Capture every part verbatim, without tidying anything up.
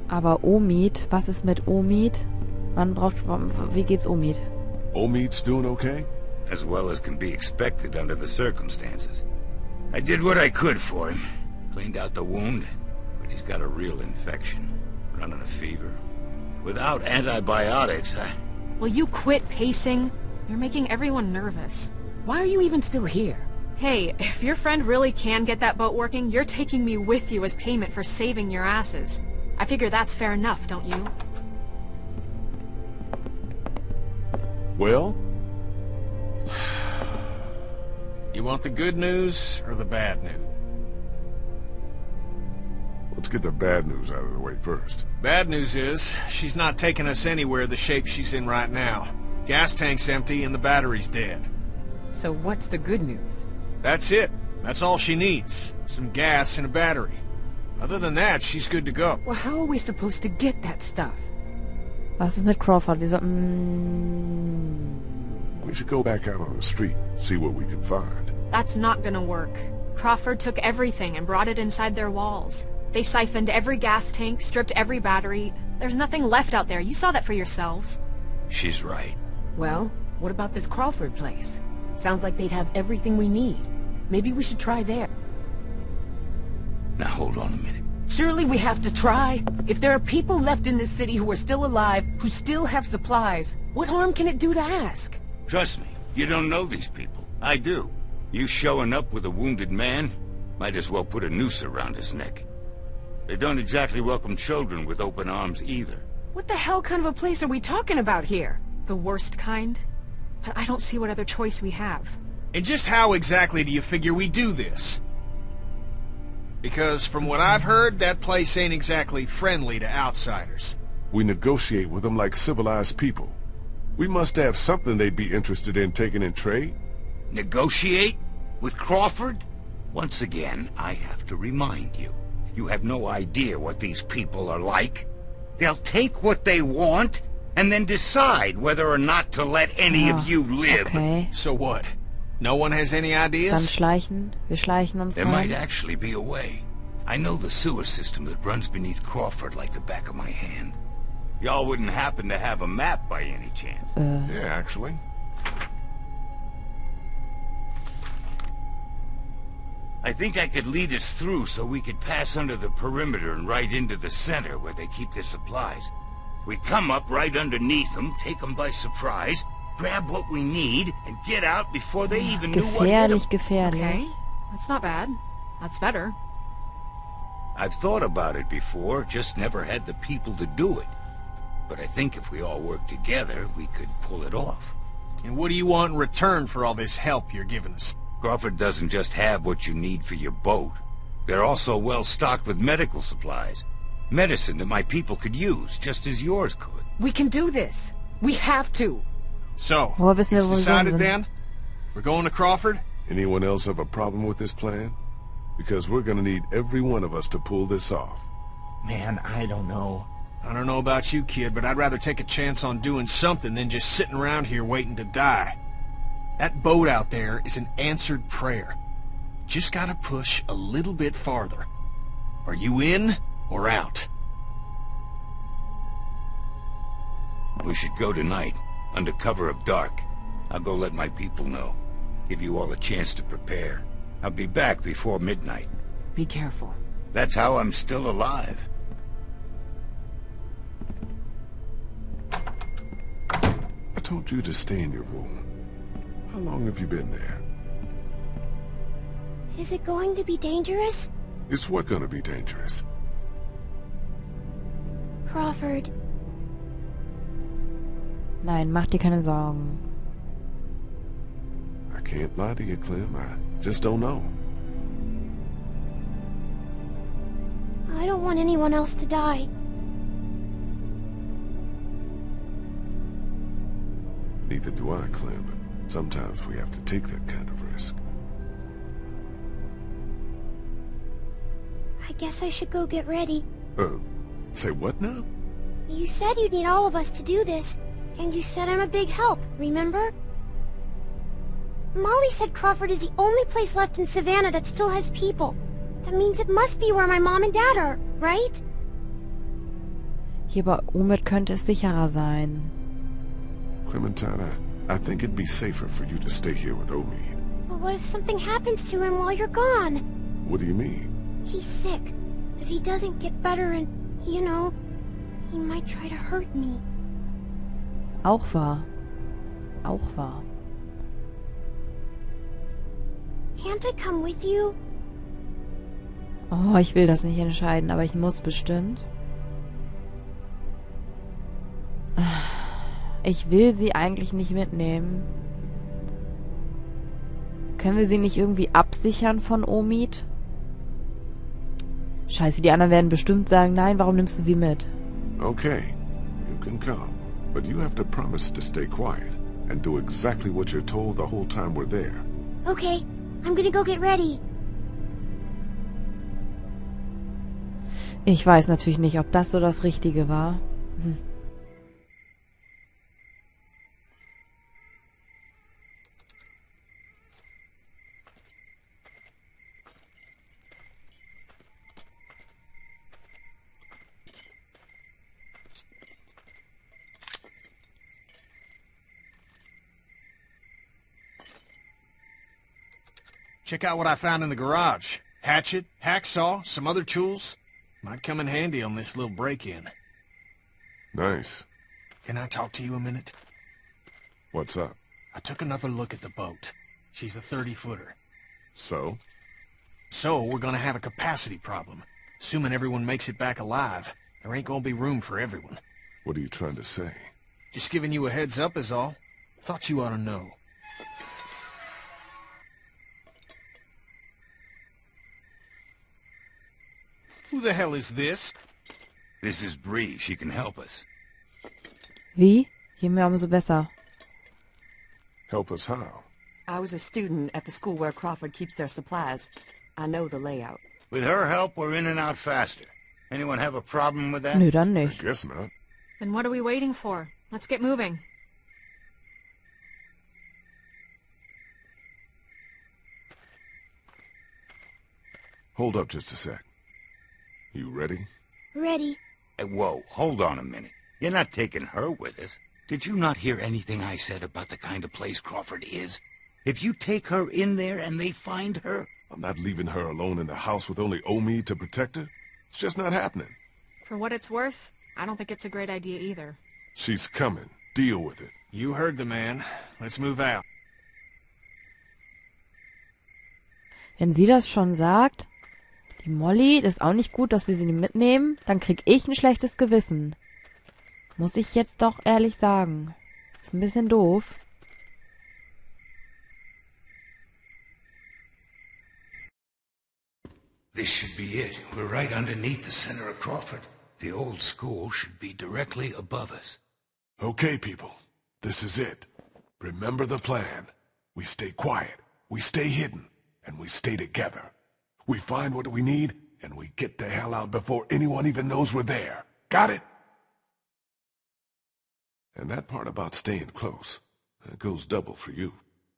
Aber Omid, was ist mit Omid? Wann braucht, wie geht's Omid? Omid's doing okay? As well as can be expected under the circumstances. I did what I could for him. Cleaned out the wound, but he's got a real infection. Running a fever. Without antibiotics, I... Will you quit pacing? You're making everyone nervous. Why are you even still here? Hey, if your friend really can get that boat working, you're taking me with you as payment for saving your asses. I figure that's fair enough, don't you? Well? You want the good news or the bad news? Let's get the bad news out of the way first. Bad news is, she's not taking us anywhere the shape she's in right now. Gas tank's empty and the battery's dead. So what's the good news? That's it. That's all she needs. Some gas and a battery. Other than that, she's good to go. Well, how are we supposed to get that stuff? Was ist mit Crawford? Wir sollten... We should go back out on the street, see what we can find. That's not gonna work. Crawford took everything and brought it inside their walls. They siphoned every gas tank, stripped every battery. There's nothing left out there. You saw that for yourselves. She's right. Well, what about this Crawford place? Sounds like they'd have everything we need. Maybe we should try there. Now hold on a minute. Surely we have to try. If there are people left in this city who are still alive, who still have supplies, what harm can it do to ask? Trust me, you don't know these people. I do. You showing up with a wounded man, might as well put a noose around his neck. They don't exactly welcome children with open arms either. What the hell kind of a place are we talking about here? The worst kind? But I don't see what other choice we have. And just how exactly do you figure we do this? Because from what I've heard, that place ain't exactly friendly to outsiders. We negotiate with them like civilized people. We must have something they'd be interested in taking in trade. Negotiate? With Crawford? Once again, I have to remind you. You have no idea what these people are like. They'll take what they want, and then decide whether or not to let any Ah, of you live. Okay. So what? No one has any Dann ideas? schleichen. Wir schleichen uns There might rein. actually be a way. I know the sewer system that runs beneath Crawford like the back of my hand. Y'all wouldn't happen to have a map by any chance? Äh, Yeah, actually. I think I could lead us through so we could pass under the perimeter and right into the center where they keep their supplies. We come up right underneath them, take them by surprise, grab what we need, and get out before they even knew what hit 'em. gefährlich, gefährlich. Okay, that's not bad. That's better. I've thought about it before, just never had the people to do it. But I think if we all work together, we could pull it off. And what do you want in return for all this help you're giving us? Crawford doesn't just have what you need for your boat. They're also well stocked with medical supplies. Medicine that my people could use, just as yours could. We can do this. We have to. So, Woher wissen wir, it's wo wir decided sind? then? We're going to Crawford? Anyone else have a problem with this plan? Because we're gonna need every one of us to pull this off. Man, I don't know. I don't know about you, kid, but I'd rather take a chance on doing something than just sitting around here waiting to die. That boat out there is an answered prayer. Just gotta push a little bit farther. Are you in or out? We should go tonight, under cover of dark. I'll go let my people know. Give you all a chance to prepare. I'll be back before midnight. Be careful. That's how I'm still alive. I told you to stay in your room. How long have you been there? Is it going to be dangerous? It's what gonna be dangerous? Crawford, Nein, mach dir keine Sorgen. I can't lie to you, Clem. I just don't know. I don't want anyone else to die. Neither do I, Clem, but sometimes we have to take that kind of risk. I guess I should go get ready. Uh, say what now? You said you'd need all of us to do this, and you said I'm a big help, remember? Molly said Crawford is the only place left in Savannah that still has people. That means it must be where my mom and dad are, right? Hier bei Omid könnte es sicherer sein. Clementine, I, I think it'd be safer for you to stay here with Omid. But what if something happens to him while you're gone? What do you mean? He's sick. If he doesn't get better and, you know, he might try to hurt me. Auch wahr. Auch wahr. Can't I come with you? Oh, ich will das nicht entscheiden, aber ich muss bestimmt. Ich will sie eigentlich nicht mitnehmen. Können wir sie nicht irgendwie absichern von Omid? Scheiße, die anderen werden bestimmt sagen, nein, warum nimmst du sie mit? Okay, you can come. But you have to promise to stay quiet and do exactly what you're told the whole time we're there. Okay, I'm gonna go get ready. Ich weiß natürlich nicht, ob das so das Richtige war. Hm. Check out what I found in the garage. Hatchet, hacksaw, some other tools. Might come in handy on this little break-in. Nice. Can I talk to you a minute? What's up? I took another look at the boat. She's a thirty-footer. So? So, we're gonna have a capacity problem. Assuming everyone makes it back alive, there ain't gonna be room for everyone. What are you trying to say? Just giving you a heads up is all. Thought you ought to know. Who the hell is this? This is Bree. She can help us. Wie? Je mehr, umso besser. Help us how? I was a student at the school where Crawford keeps their supplies. I know the layout. With her help, we're in and out faster. Anyone have a problem with that? Nö, dann I nicht. guess not. Then what are we waiting for? Let's get moving. Hold up just a sec. You ready? Ready. Hey, whoa, hold on a minute. You're not taking her with us. Did you not hear anything I said about the kind of place Crawford is? If you take her in there and they find her... I'm not leaving her alone in the house with only Omid to protect her. It's just not happening. For what it's worth, I don't think it's a great idea either. She's coming. Deal with it. You heard the man. Let's move out. Wenn sie das schon sagt, die Molly, das ist auch nicht gut, dass wir sie nicht mitnehmen, dann krieg ich ein schlechtes Gewissen. Muss ich jetzt doch ehrlich sagen. Ist ein bisschen doof. This should be it. We're right underneath the center of Crawford. The old school should be directly above us. Okay, people. This is it. Remember the plan. We stay quiet, we stay hidden, and we stay together. We find what we need, and we get the hell out before anyone even knows we're there. Got it? And that part about staying close, that goes double for you.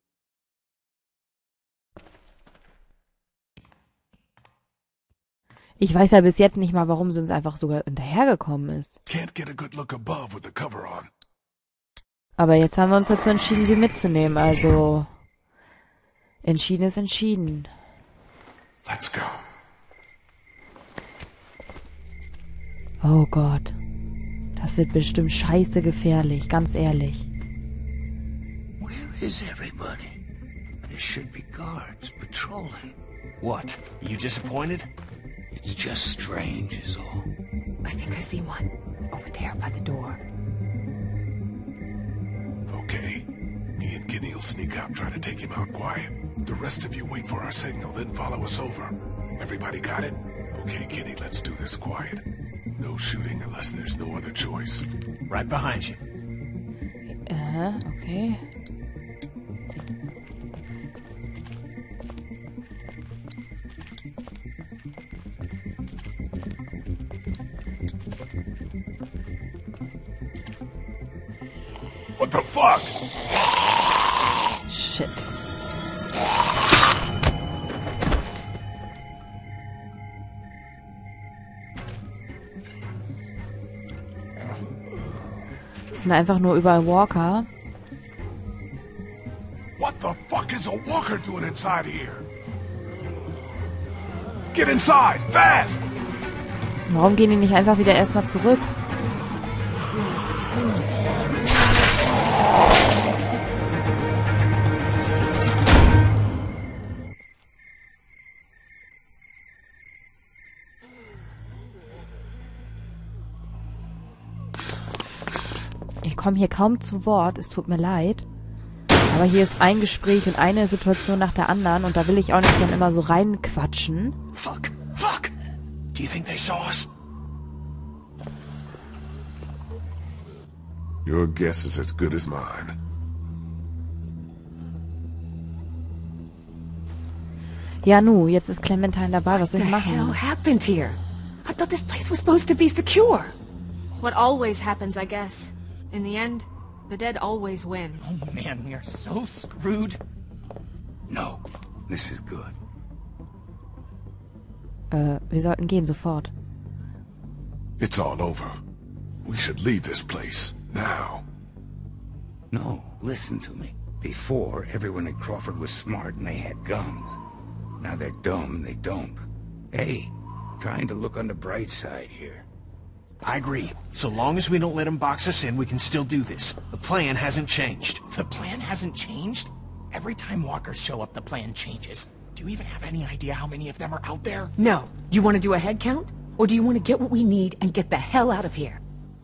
Ich weiß ja bis jetzt nicht mal, warum sie uns einfach sogar hinterhergekommen ist. Can't get a good look above with the cover on. Aber jetzt haben wir uns dazu entschieden, sie mitzunehmen, also... Entschieden ist entschieden. Let's go. Oh Gott. Das wird bestimmt scheiße gefährlich, ganz ehrlich. Where is everybody? There should be guards patrolling. What? You disappointed? It's just strange is all. I think I see one. Over there by the door. Okay. Me and Kenny will sneak out, try to take him out quiet. The rest of you wait for our signal, then follow us over. Everybody got it? Okay, Kenny, let's do this quiet. No shooting unless there's no other choice. Right behind you. Aha, okay. What the fuck? Shit. Das sind einfach nur überall Walker. What the fuck is a walker doing inside here? Get inside, fast! Warum gehen die nicht einfach wieder erstmal zurück? Ich komme hier kaum zu Wort, es tut mir leid. Aber hier ist ein Gespräch und eine Situation nach der anderen und da will ich auch nicht dann immer so reinquatschen. Fuck, fuck! Do you think they saw us? Your guess is as good as mine. Ja, nu, jetzt ist Clementine dabei, was soll ich What the hell machen? happened here? I thought this place was supposed to be secure. What always happens, I guess. In the end, the dead always win. Oh man, we are so screwed. No, this is good. Äh, wir sollten gehen, sofort. It's all over. We should leave this place, now. No, listen to me. Before, everyone at Crawford was smart and they had guns. Now they're dumb and they don't. Hey, trying to look on the bright side here. I agree. So long as we don't let them box us in, we can still do this. The plan hasn't changed. The plan hasn't changed? Every time walkers show up, the plan changes. Do you even have any idea how many of them are out there? No. You want to do a head count? Or do you want to get what we need and get the hell out of here?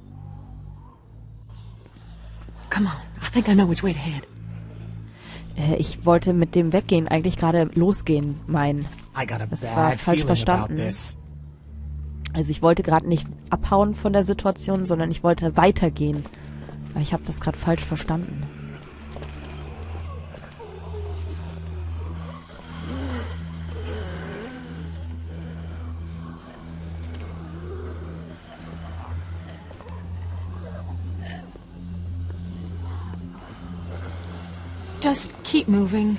Come on. I think I know which way to head. Äh, ich wollte mit dem Weggehen eigentlich gerade losgehen, meinen. I got a Das war bad falsch feeling verstanden. about this. Also ich wollte gerade nicht abhauen von der Situation, sondern ich wollte weitergehen. Aber ich habe das gerade falsch verstanden. Just keep moving.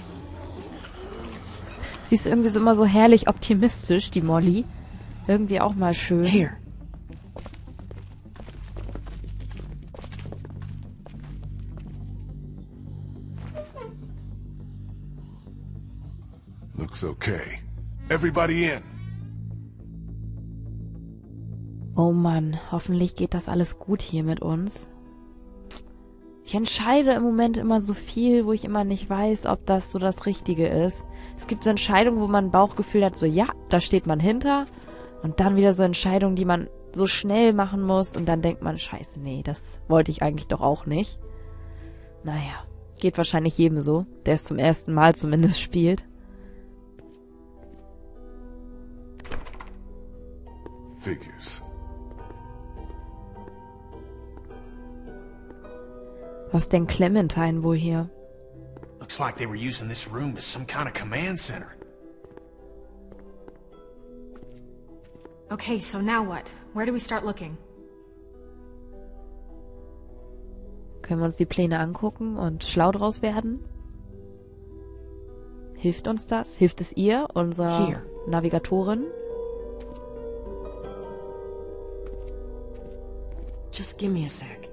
Sie ist irgendwie so immer so herrlich optimistisch, die Molly. Irgendwie auch mal schön. Here. Looks okay. Everybody in. Oh Mann, hoffentlich geht das alles gut hier mit uns. Ich entscheide im Moment immer so viel, wo ich immer nicht weiß, ob das so das Richtige ist. Es gibt so Entscheidungen, wo man ein Bauchgefühl hat, so ja, da steht man hinter. Und dann wieder so Entscheidungen, die man so schnell machen muss. Und dann denkt man, scheiße, nee, das wollte ich eigentlich doch auch nicht. Naja, geht wahrscheinlich jedem so, der es zum ersten Mal zumindest spielt. Figures. Was denkt Clementine wohl hier? Looks like they were using this room as some kind of command center. Okay, so now what? Where do we start looking? Können wir uns die Pläne angucken und schlau draus werden? Hilft uns das? Hilft es ihr, unserer Hier. Navigatorin? Just give me a sec.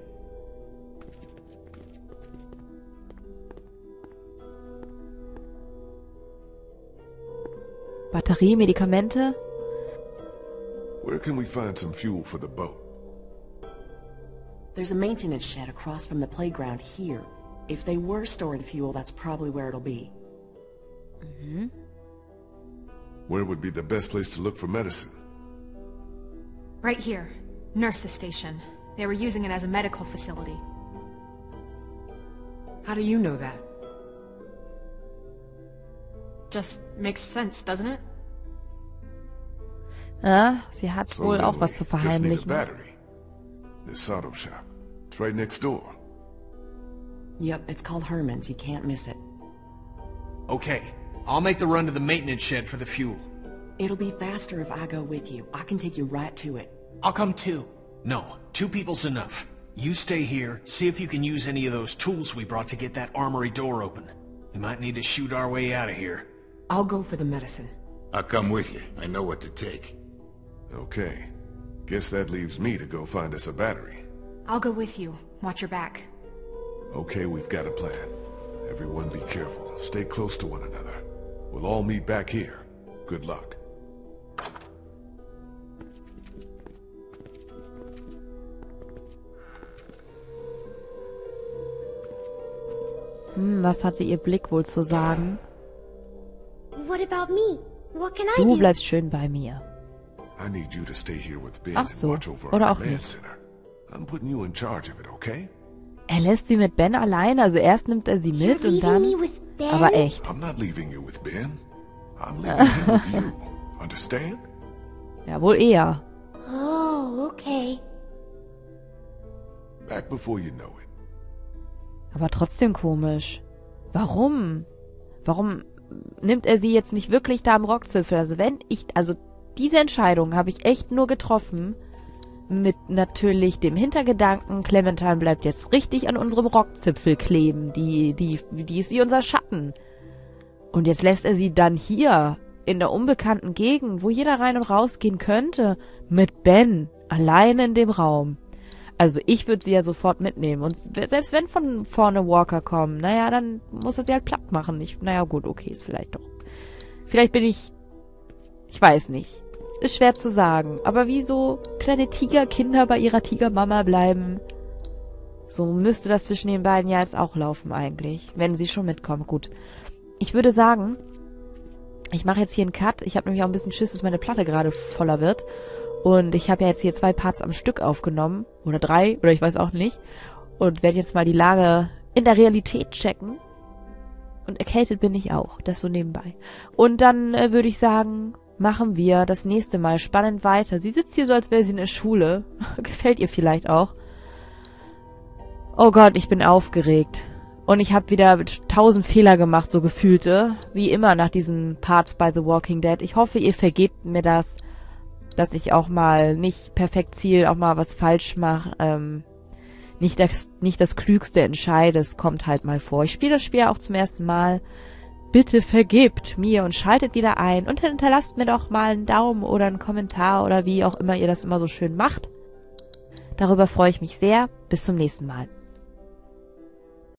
Batterie, Medikamente? Where can we find some fuel for the boat? There's a maintenance shed across from the playground here. If they were storing fuel, that's probably where it'll be. Mhm. Where would be the best place to look for medicine? Right here. Nurse's station. They were using it as a medical facility. How do you know that? Just makes sense, doesn't it? Ah, sie hat So wohl then auch we was zu just need a verheimlichen. battery. This auto shop. It's right next door. Yep, it's called Herman's. You can't miss it. Okay, I'll make the run to the maintenance shed for the fuel. It'll be faster if I go with you. I can take you right to it. I'll come too. No, two people's enough. You stay here, see if you can use any of those tools we brought to get that armory door open. We might need to shoot our way out of here. I'll go for the medicine. I'll come with you. I know what to take. Okay. Guess that leaves me to go find us a battery. I'll go with you. Watch your back. Okay, we've got a plan. Everyone be careful. Stay close to one another. We'll all meet back here. Good luck. Hm, was hatte ihr Blick wohl zu sagen? What about me? What can I Du do? bleibst schön bei mir. I need you to stay here with Ben Ach and so, watch over oder our auch command nicht. center. I'm putting you in charge of it, okay? Er lässt sie mit Ben allein, also erst nimmt er sie You're mit und leaving dann... me with Ben? Aber echt. I'm not leaving you with Ben. I'm leaving him with you. Understand? Ja, wohl eher. Oh, okay. Back before you know it. Aber trotzdem komisch. Warum? Warum nimmt er sie jetzt nicht wirklich da am Rockzipfel? Also wenn ich... Also diese Entscheidung habe ich echt nur getroffen mit natürlich dem Hintergedanken, Clementine bleibt jetzt richtig an unserem Rockzipfel kleben. Die, die, die ist wie unser Schatten. Und jetzt lässt er sie dann hier, in der unbekannten Gegend, wo jeder rein und rausgehen könnte, mit Ben, alleine in dem Raum. Also ich würde sie ja sofort mitnehmen. Und selbst wenn von vorne Walker kommen, naja, dann muss er sie halt platt machen. Ich, naja, gut, okay, ist vielleicht doch. Vielleicht bin ich... Ich weiß nicht. Ist schwer zu sagen. Aber wie so kleine Tigerkinder bei ihrer Tigermama bleiben, so müsste das zwischen den beiden ja jetzt auch laufen eigentlich. Wenn sie schon mitkommen. Gut. Ich würde sagen, ich mache jetzt hier einen Cut. Ich habe nämlich auch ein bisschen Schiss, dass meine Platte gerade voller wird. Und ich habe ja jetzt hier zwei Parts am Stück aufgenommen. Oder drei, oder ich weiß auch nicht. Und werde jetzt mal die Lage in der Realität checken. Und erkältet bin ich auch. Das so nebenbei. Und dann äh, würde ich sagen, machen wir das nächste Mal spannend weiter. Sie sitzt hier so, als wäre sie in der Schule. Gefällt ihr vielleicht auch. Oh Gott, ich bin aufgeregt. Und ich habe wieder tausend Fehler gemacht, so gefühlte. Wie immer nach diesen Parts bei The Walking Dead. Ich hoffe, ihr vergebt mir das, dass ich auch mal nicht perfekt ziel, auch mal was falsch mache. Ähm, nicht das, nicht das Klügste entscheide. Es kommt halt mal vor. Ich spiele das Spiel auch zum ersten Mal. Bitte vergebt mir und schaltet wieder ein. Und hinterlasst mir doch mal einen Daumen oder einen Kommentar oder wie auch immer ihr das immer so schön macht. Darüber freue ich mich sehr. Bis zum nächsten Mal.